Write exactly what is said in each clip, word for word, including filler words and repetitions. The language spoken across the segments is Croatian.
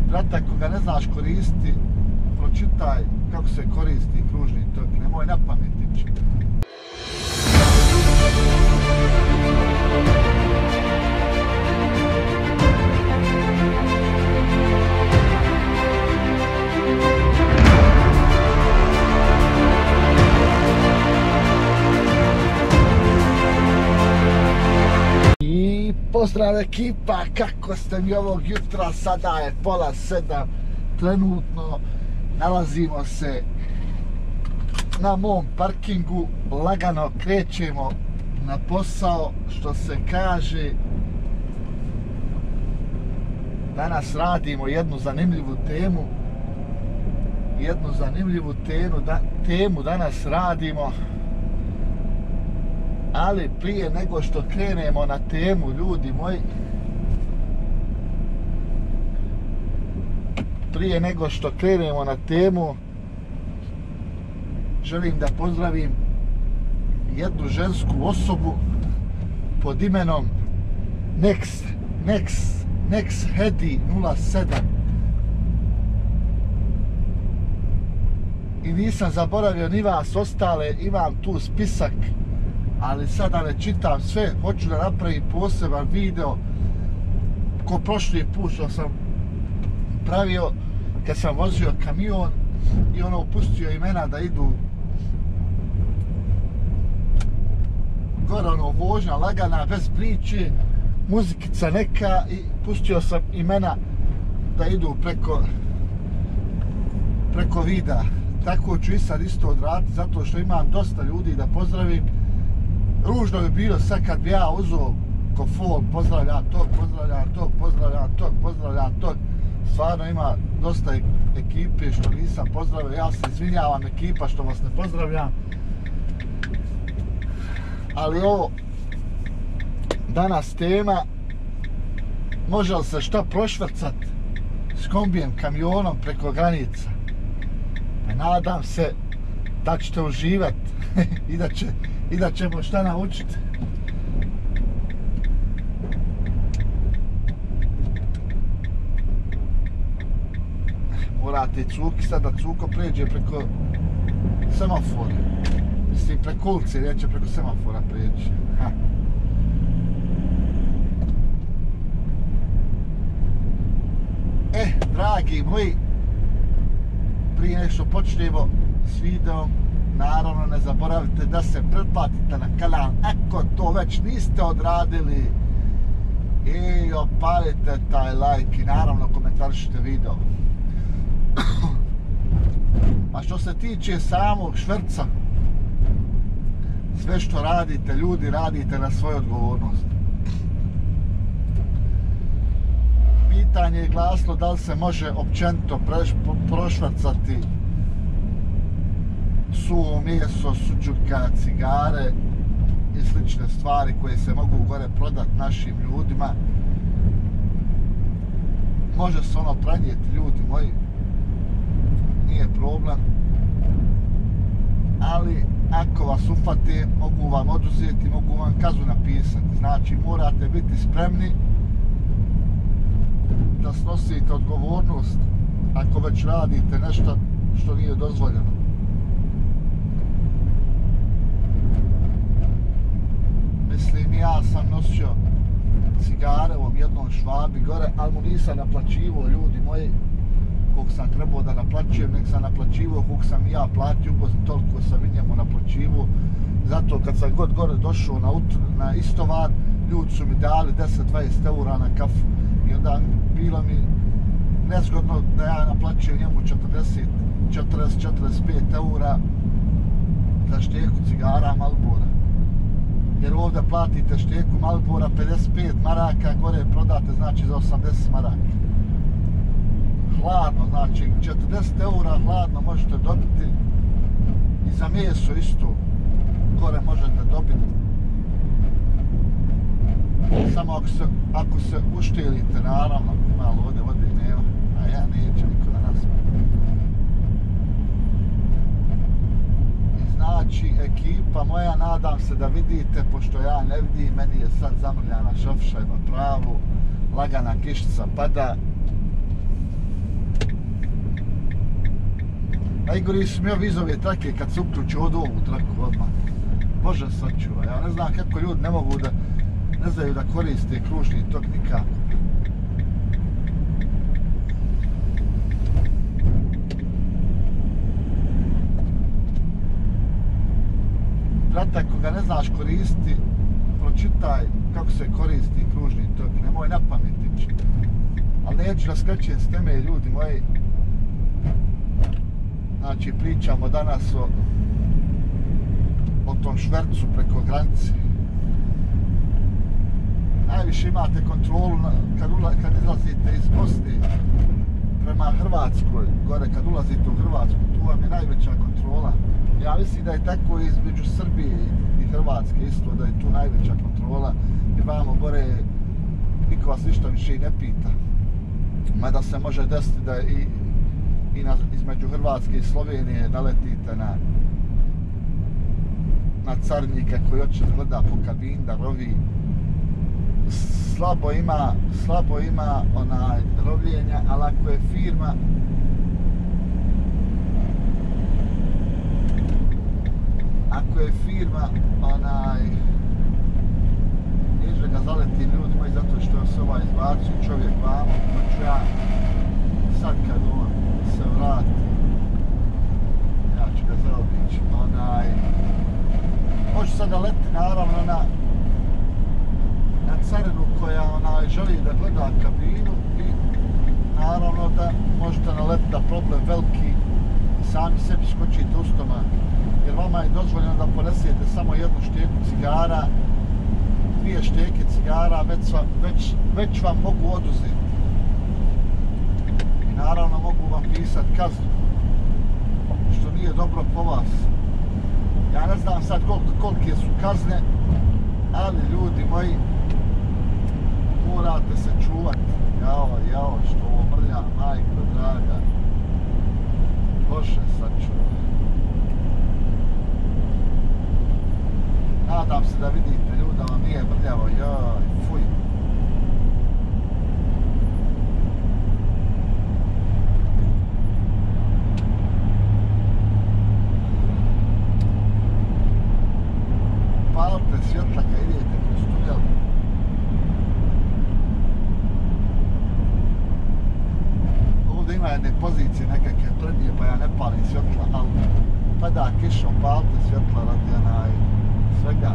brate, ako ga ne znaš koristiti, pročitaj kako se koristi kružni tok, nemoj na pamet ići. Pozdrav ekipa, kako ste mi ovog jutra, sada je pola sedam, trenutno nalazimo se na mom parkingu, lagano krećemo na posao, što se kaže. Danas radimo jednu zanimljivu temu, jednu zanimljivu temu, da, temu danas radimo. Ali prije nego što krenemo na temu, ljudi moji, prije nego što krenemo na temu, želim da pozdravim jednu žensku osobu pod imenom Nex, Nex, Nex Hedi nula sedam. I nisam zaboravio ni vas ostale, imam tu spisak, ali sada ne čitam sve, hoću da napravim poseban video ko prošli put što sam pravio kad sam vozio kamion i ono pustio imena da idu gore, ono vožnja lagana bez priče, muzikica neka, i pustio sam imena da idu preko preko videa. Tako ću i sad isto odraditi, zato što imam dosta ljudi da pozdravim. Ružno bi bilo sad kad bi ja uzeo ko fol, pozdravljam tog, pozdravljam tog, pozdravljam tog, pozdravljam tog. Stvarno ima dosta ekipe što nisam pozdravio, ja se izvinjavam ekipa što vas ne pozdravljam. Ali ovo danas tema, može li se šta prošvrcat s kombijem, kamionom preko granica? Nadam se da ćete uživati i da će i da ćemo šta naučiti. Morate cuki sad da cuko pređe preko semafora. Mislim preko ulice, neće preko semafora pređe. Ha. E, dragi moji, prije nego što počnemo s videom, naravno ne zaboravite da se pretplatite na kanal ako to već niste odradili i opalite taj like i naravno komentarišite video. A što se tiče samog šverca, sve što radite, ljudi, radite na svoju odgovornost. Pitanje je glasilo da li se može općenito prošvercati suvo meso, suđuka, cigare i slične stvari koje se mogu gore prodati našim ljudima. Može se ono pranijeti, ljudi moji, nije problem, ali ako vas ufate, mogu vam oduzeti, mogu vam kaznu napisati. Znači morate biti spremni da snosite odgovornost ako već radite nešto što nije dozvoljeno. Mislim, ja sam nosio cigare u jednom Švabi gore, ali mu nisam naplaćivao, ljudi moji, koliko sam trebao da naplaćujem, nek sam naplaćivao koliko sam i ja platio, toliko sam i njemu naplaćivao. Zato kad sam god gore došao na, na istovar, ljudi su mi dali deset do dvadeset eura na kafu. I onda bilo mi nezgodno da ja naplaćujem njemu četrdeset do četrdeset pet eura za šteku cigara Marlbora. Jer ovdje platite šteku Marlbora pedeset pet maraka, gore prodate znači za osamdeset maraka. Hladno, znači četrdeset eura hladno možete dobiti i za meso isto gore možete dobiti. Samo ako se, ako se uštelite, naravno, malo ovdje vode nema, a ja neće niko da nas. I znači, ekipa moja, nadam se da vidite, pošto ja ne vidim, meni je sad zamrljana šofša, ima pravu, lagana kišica pada. Najgori su mi ovi iz ove trake kad se uključi od ovu traku odmah. Bože sačuva, ja ne znam kako ljudi ne mogu da, ne znaju da koriste kružni tok nikako. Brate, ako ga ne znaš koristiti, pročitaj kako se koristi kružni tok, nemoj na pamet ići. Ali neću da skrećem s teme, ljudi moji. Znači, pričamo danas o, o tom švercu preko granice. Najviše imate kontrolu na, kad, ula, kad izlazite iz Bosne prema Hrvatskoj, gore kad ulazite u Hrvatsku, tu vam je najveća kontrola. Ja mislim da je tako između Srbije i Hrvatske isto, da je tu najveća kontrola. Jer vamo gore niko vas ništa više i ne pita. Mada se može desiti da i, i na, između Hrvatske i Slovenije naletite na na carnike koji hoće da gleda po kabini, da rovi. Slabo ima, slabo ima onaj rovljenja, ali ako je firma ako je firma onaj neće da ga zaleti ljudi moji zato što se ovaj izbacio čovjek vamo, pa ću ja sad kad on se vrati ja ću ga zaobići onaj može sad da leti naravno na na carinu koja onaj želi da gleda kabinu i naravno da možete naletiti na problem veliki sami sebi skočite u stomak. Jer vama je dozvoljeno da ponesete samo jednu šteku cigara, dvije šteke cigara, već, već, već vam mogu oduzeti. I naravno mogu vam pisati kaznu, što nije dobro po vas. Ja ne znam sad koliko, kolike su kazne, ali ljudi moji, morate se čuvati. Jao, jao, što ovo mrlja, majko draga. Bože, sačuvaj. Nadam se da vidite ljudi da vam nije mrljavo, joj, fuj. Palite svjetla kad idete kroz tunel. Ovdje ima jedne pozicije nekakve prednje pa ja ne palim svjetla, ali pada kišom, palite svjetla radi onaj svega.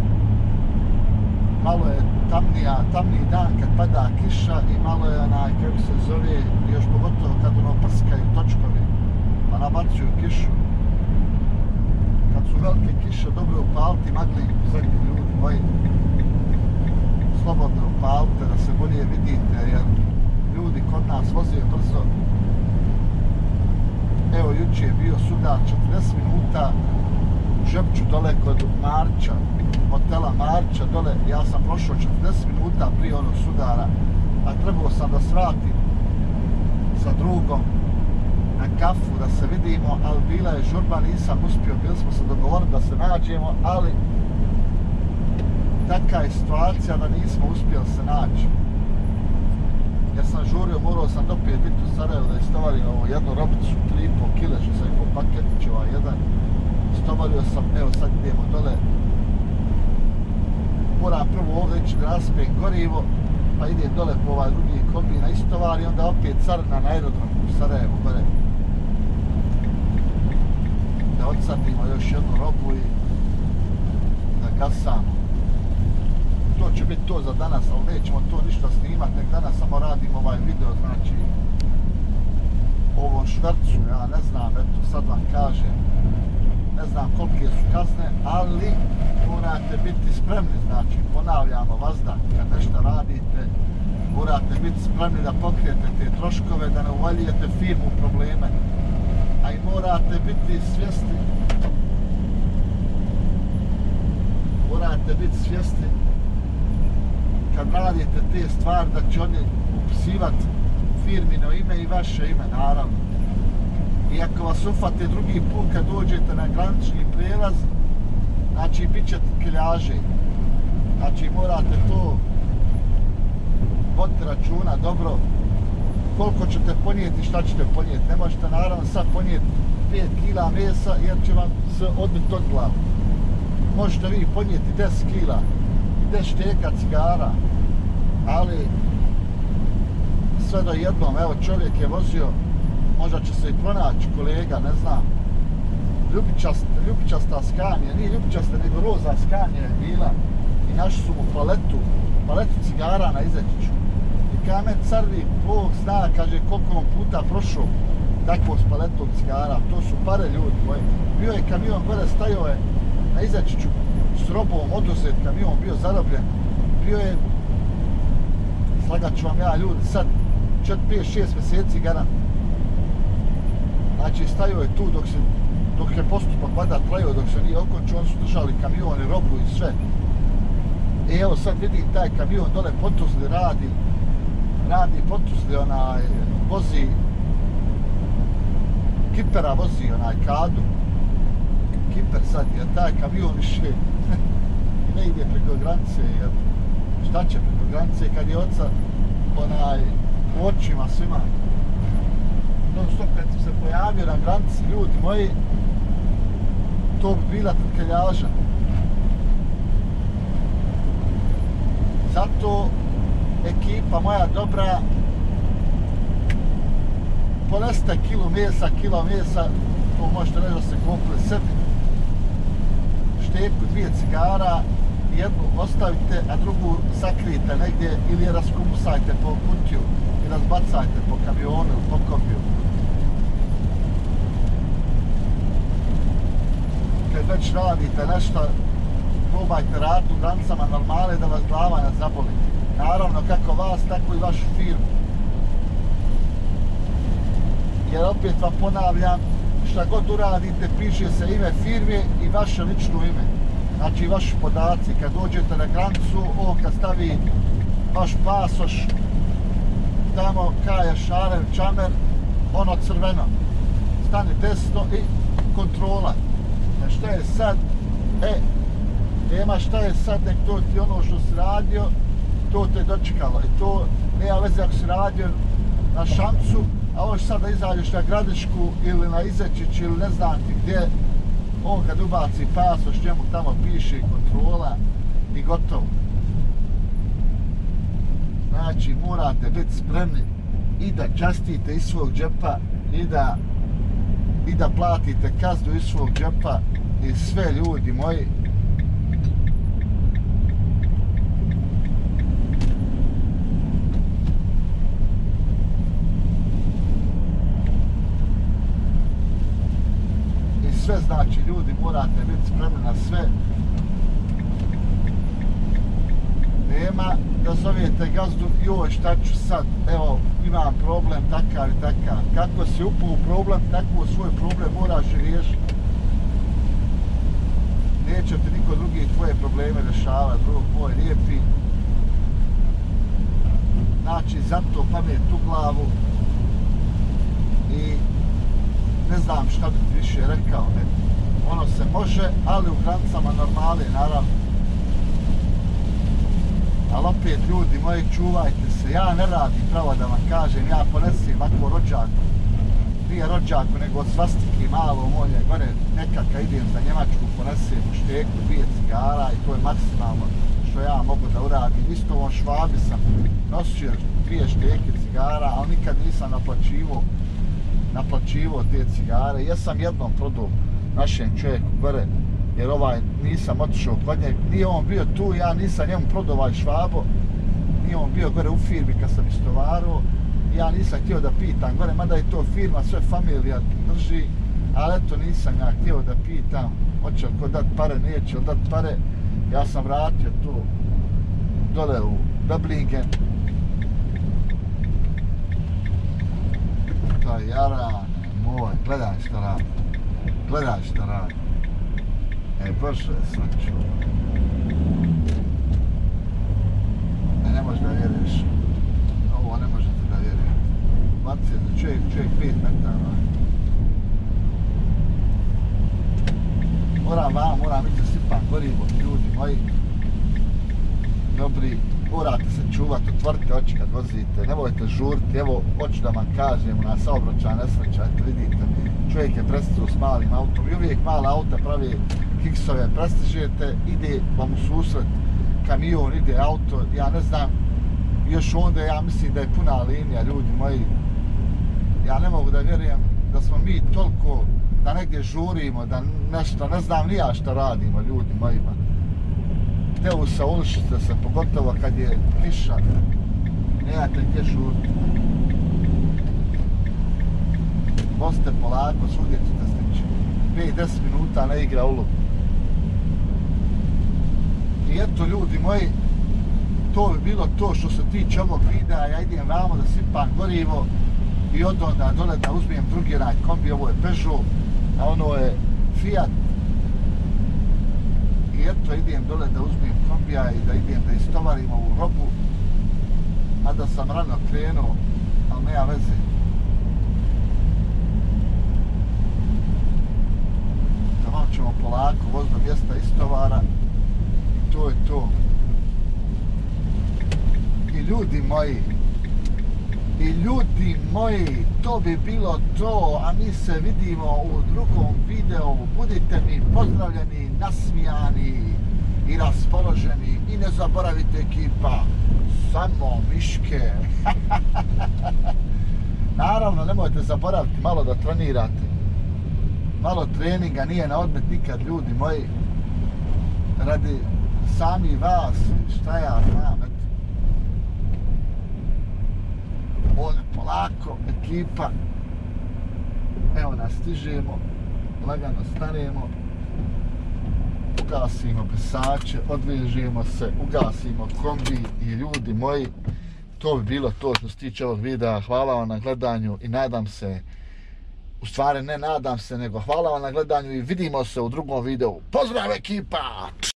Malo je tamnija, tamniji dan kad pada kiša i malo je onaj, kako se zove, još pogotovo kad ono prskaju točkovi, pa nabacuju kišu. Kad su velike kiše, dobro upaliti magli zadnji ljudi moji. Slobodno upalite da se bolje vidite, jer ljudi kod nas voze brzo. Evo, juče je bio sudar četrdeset minuta u Žepču dole kod Marča, hotela Marča dole. Ja sam prošao četrdeset minuta prije onog sudara, a trebao sam da svratim sa drugom na kafu da se vidimo, ali bila je žurba, nisam uspio, bili smo se dogovorili da se nađemo, ali taka je situacija da nismo uspjeli se naći. Jer sam žurio, morao sam dopije biti u Sarajevo da istovarim ovu jednu robicu, tri i pol kile, što sam imao paketić ovaj jedan. Istovario sam, evo sad idemo dole. Moram prvo ovdje ići da raspijem gorivo, pa idem dole po ovaj drugi kombi na istovar i onda opet carina na aerodrom u Sarajevu gore. Da odsapimo još jednu robu i da gasamo. To će biti to za danas, ali nećemo to ništa snimati, nek danas samo radimo ovaj video, znači o ovom švercu, ja ne znam, eto sad vam kažem, ne znam kolike su kazne, ali morate biti spremni, znači ponavljamo vazda, kad nešto radite, morate biti spremni da pokrijete te troškove, da ne uvaljujete firmu u probleme, a i morate biti svjesni, morate biti svjesni kad radite te stvari da će oni upisivati firmino ime i vaše ime, naravno. I ako vas ufate drugi put kad dođete na granični prijelaz, znači bit ćete kiljaže. Znači morate to voditi računa dobro koliko ćete ponijeti i šta ćete ponijeti. Ne možete naravno sad ponijeti pet kila mesa jer će vam se odbiti od glavu. Možete vi podnijeti deset kila, deset šteka cigara, ali sve do jednom, evo čovjek je vozio, možda će se i pronaći kolega, ne znam, ljubičast, ljubičasta Scania, nije ljubičasta nego roza Scania je bila i našli su mu paletu, paletu cigara na Izečiću. I kada me carvi, Bog zna, kaže koliko on puta prošao takvom s paletom cigara, to su pare ljudi moji. Bio je kamion gore, stajao je na Izečiću s robom, oduzet kamion, bio zarobljen, bio je, slagat ću vam ja ljudi, sad četiri, pet, šest mjeseci garan. Znači stajao je tu dok se dok je postupak vada trajao, dok se nije okončio, oni su držali kamione, robu i sve. I evo sad vidim taj kamion dole Potuzli radi, radi Potuzli onaj, vozi, Kipera vozi onaj Kadu, Kiper sad, jer taj kamion više ne ide preko granice, jer šta će preko granice kad je oca onaj u očima svima. Non stop kad se pojavio na granici, ljudi moji, to bi bila trkeljaža. Zato ekipa moja dobra, poneste kilo mesa, kilo mesa, to možete reći da se kupili sebi. Šteku, dvije cigara, jednu ostavite, a drugu sakrijete negdje ili je raskumusajte po kutiju i razbacajte po kamionu ili po kopiju. Kad već radite nešto, probajte raditi u granicama normale da vas glava ne zaboli. Naravno kako vas, tako i vašu firmu. Jer opet vam ponavljam, šta god uradite, piše se ime firme i vaše lično ime. Znači vaši podaci, kad dođete na granicu, on kad stavi vaš pasoš, tamo kaje Šarev, Čamer, ono crveno. Stani desno i kontrola. A šta je sad? E, nema šta je sad, nek to ti ono što si radio, to te dočekalo. I to nema veze ako si radio na Šamcu, a ovo sad da izađeš na Gradišku ili na Izečić ili ne znam ti gdje, on kad ubaci pasoš, njemu tamo piše kontrola i gotovo. Znači, morate biti spremni i da častite iz svog džepa i da, i da platite kaznu iz svog džepa i sve ljudi moji. Sve znači, ljudi, morate biti spremni na sve. Nema da zovete gazdu, joj šta ću sad, evo imam problem takav i takav. Kako si upao u problem, tako svoj problem moraš riješiti. Neće ti niko drugi tvoje probleme rješavati, drug moj lijepi. Znači, zato pamet u glavu i ne znam šta bi ti više rekao, ne. Ono se može, ali u granicama normale, naravno. Ali opet, ljudi moji, čuvajte se. Ja ne radim, pravo da vam kažem, ja ponesim ovako rođaku. Prije rođaku, nego od svastike malo molje, gore nekad kad idem za Njemačku, ponesem u šteku dvije cigara i to je maksimalno što ja mogu da uradim. Isto u Švabi sam nosio dvije šteke cigara, ali nikad nisam naplaćivo naplaćivo te cigare. Jesam jednom prodao našem čovjeku gore, jer ovaj nisam otišao kod njeg. Nije on bio tu, ja nisam njemu prodao ovaj Švabo. Nije on bio gore u firmi kad sam istovarao. Ja nisam htio da pitam gore, mada je to firma, sve familija drži, ali eto nisam ja htio da pitam hoće li ko dat pare, neće li dat pare. Ja sam vratio tu dole u Böblingen. Taj jaran moj, gledaj šta radi, gledaj šta radi. E, Bože, svaču. E, ne možeš da vjeriš. Ovo ne možete da vjerujete. Baci je za čovjek, čovjek pet metara. Moram vam, moram ići da sipam gorivo, ljudi moji. Dobri. morate se čuvati, otvorite oči kad vozite, nemojte žuriti, evo, hoću da vam kažem, na saobraćaj nesreća, vidite, čovjek je prestao s malim autom i uvijek mala auta pravi kiksove, prestižete, ide vam u susret kamion, ide auto, ja ne znam, još onda ja mislim da je puna linija, ljudi moji, ja ne mogu da vjerujem da smo mi toliko, da negdje žurimo, da nešto, ne znam ni ja šta radimo, ljudi mojima. Evo sa uličice se, pogotovo kad je kiša, nemate gdje žuriti. Vozite polako, svugdje ćete stići. pet do deset minuta ne igra ulog. I eto, ljudi moji, to bi bilo to što se tiče ovog videa. Ja idem vamo da sipam gorivo i od onda dole da uzmijem drugi raj kombi. Ovo je Peugeot, a ono je Fiat. I eto, idem dole da uzmijem kombija i da idem da istovarim ovu robu. A da sam rano krenuo, ali nema veze. Tamo ćemo polako voz do mjesta istovara. I to je to. I ljudi moji, i ljudi moji, to bi bilo to, a mi se vidimo u drugom videu. Budite mi pozdravljeni, nasmijani i raspoloženi i ne zaboravite ekipa, samo miške. Naravno, nemojte zaboraviti malo da trenirate. Malo treninga nije na odmet nikad, ljudi moji. Radi sami vas, šta ja znam, eto. Ovdje polako, ekipa. Evo nas, stižemo, lagano stanemo, ugasimo brisače, odvežemo se, ugasimo kombi i ljudi moji, to bi bilo to što se tiče ovog videa. Hvala vam na gledanju i nadam se, u stvari ne nadam se, nego hvala vam na gledanju i vidimo se u drugom videu. Pozdrav ekipa!